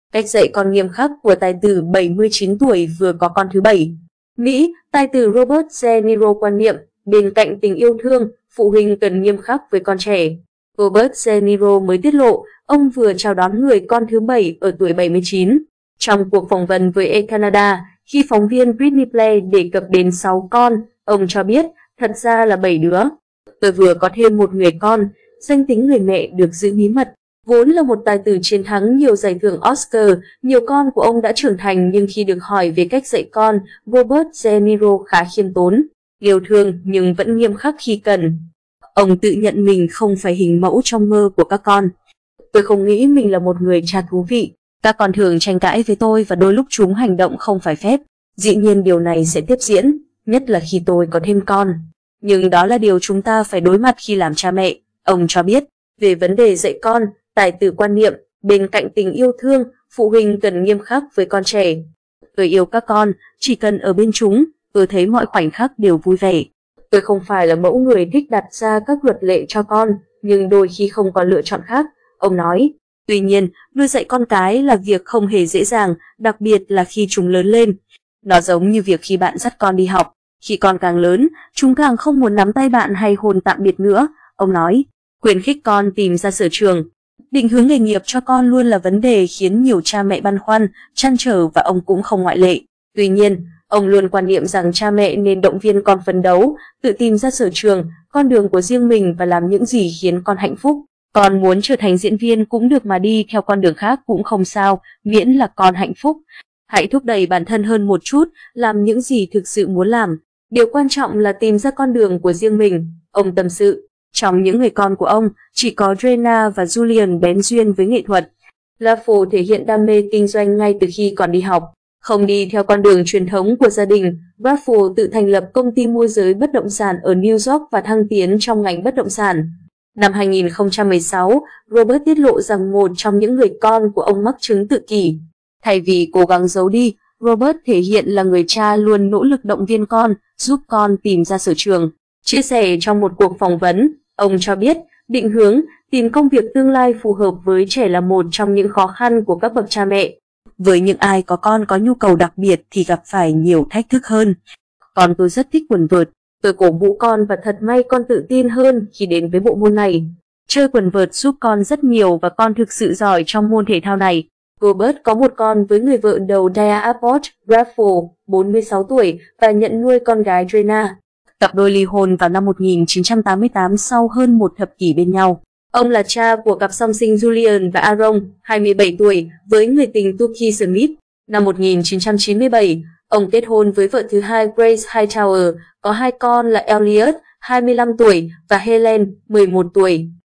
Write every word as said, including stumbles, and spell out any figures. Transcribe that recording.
Cách dạy con nghiêm khắc của tài tử bảy mươi chín tuổi vừa có con thứ bảy. Mỹ, tài tử Robert De Niro quan niệm, bên cạnh tình yêu thương, phụ huynh cần nghiêm khắc với con trẻ. Robert De Niro mới tiết lộ, ông vừa chào đón người con thứ bảy ở tuổi bảy mươi chín. Trong cuộc phỏng vấn với E! Canada, khi phóng viên Britney Play đề cập đến sáu con, ông cho biết, thật ra là bảy đứa. Tôi vừa có thêm một người con, danh tính người mẹ được giữ bí mật. Vốn là một tài tử chiến thắng nhiều giải thưởng Oscar, nhiều con của ông đã trưởng thành, nhưng khi được hỏi về cách dạy con, Robert De Niro khá khiêm tốn, yêu thương nhưng vẫn nghiêm khắc khi cần. Ông tự nhận mình không phải hình mẫu trong mơ của các con. Tôi không nghĩ mình là một người cha thú vị. Các con thường tranh cãi với tôi và đôi lúc chúng hành động không phải phép. Dĩ nhiên điều này sẽ tiếp diễn, nhất là khi tôi có thêm con. Nhưng đó là điều chúng ta phải đối mặt khi làm cha mẹ. Ông cho biết, về vấn đề dạy con, tài tử quan niệm, bên cạnh tình yêu thương, phụ huynh cần nghiêm khắc với con trẻ. Tôi yêu các con, chỉ cần ở bên chúng, tôi thấy mọi khoảnh khắc đều vui vẻ. Tôi không phải là mẫu người thích đặt ra các luật lệ cho con, nhưng đôi khi không có lựa chọn khác, ông nói. Tuy nhiên, nuôi dạy con cái là việc không hề dễ dàng, đặc biệt là khi chúng lớn lên. Nó giống như việc khi bạn dắt con đi học. Khi con càng lớn, chúng càng không muốn nắm tay bạn hay hôn tạm biệt nữa, ông nói. Khuyến khích con tìm ra sở trường. Định hướng nghề nghiệp cho con luôn là vấn đề khiến nhiều cha mẹ băn khoăn, trăn trở và ông cũng không ngoại lệ. Tuy nhiên, ông luôn quan niệm rằng cha mẹ nên động viên con phấn đấu, tự tìm ra sở trường, con đường của riêng mình và làm những gì khiến con hạnh phúc. Con muốn trở thành diễn viên cũng được mà đi theo con đường khác cũng không sao, miễn là con hạnh phúc. Hãy thúc đẩy bản thân hơn một chút, làm những gì thực sự muốn làm. Điều quan trọng là tìm ra con đường của riêng mình, ông tâm sự. Trong những người con của ông, chỉ có Drena và Julian bén duyên với nghệ thuật. Raffo thể hiện đam mê kinh doanh ngay từ khi còn đi học. Không đi theo con đường truyền thống của gia đình, Raffo tự thành lập công ty môi giới bất động sản ở New York và thăng tiến trong ngành bất động sản. Năm hai nghìn không trăm mười sáu, Robert tiết lộ rằng một trong những người con của ông mắc chứng tự kỷ. Thay vì cố gắng giấu đi, Robert thể hiện là người cha luôn nỗ lực động viên con, giúp con tìm ra sở trường. Chia sẻ trong một cuộc phỏng vấn, ông cho biết, định hướng, tìm công việc tương lai phù hợp với trẻ là một trong những khó khăn của các bậc cha mẹ. Với những ai có con có nhu cầu đặc biệt thì gặp phải nhiều thách thức hơn. Con tôi rất thích quần vợt. Tôi cổ vũ con và thật may con tự tin hơn khi đến với bộ môn này. Chơi quần vợt giúp con rất nhiều và con thực sự giỏi trong môn thể thao này. Robert có một con với người vợ đầu Dia Abbott, Raffo, bốn mươi sáu tuổi, và nhận nuôi con gái Drena. Cặp đôi ly hôn vào năm một nghìn chín trăm tám mươi tám sau hơn một thập kỷ bên nhau. Ông là cha của cặp song sinh Julian và Aaron, hai mươi bảy tuổi, với người tình Tuki Smith. Năm một nghìn chín trăm chín mươi bảy, ông kết hôn với vợ thứ hai Grace Hightower, có hai con là Elliot, hai mươi lăm tuổi, và Helen, mười một tuổi.